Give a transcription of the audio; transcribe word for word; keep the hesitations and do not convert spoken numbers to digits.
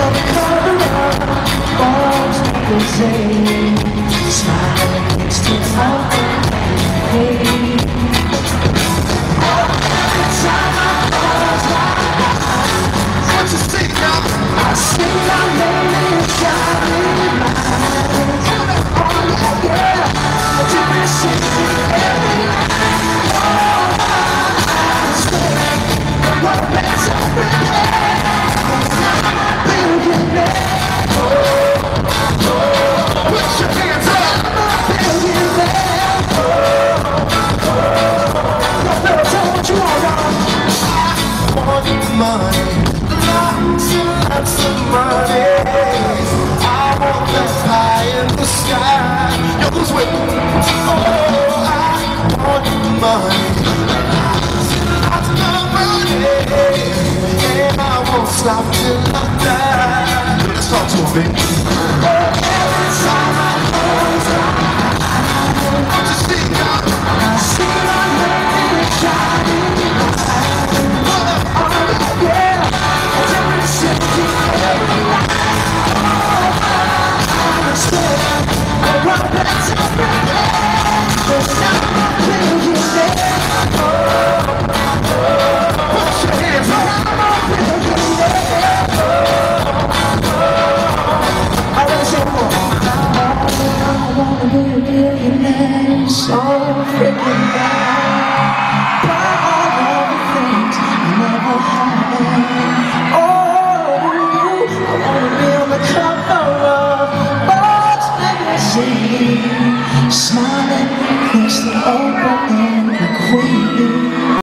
Smile next to my hey. What you see now? I see my name is shining light. Oh yeah, you can see me every night. Oh, I say, what a mess I've been. Billionaire. Put your hands up. Billionaire. No better tell what you want. I want money, lots and lots of money. I want that pie in the sky. Yo, who's with me? Oh, I want money, lots and lots of money. And I won't stop till I die. Let's talk to a bit.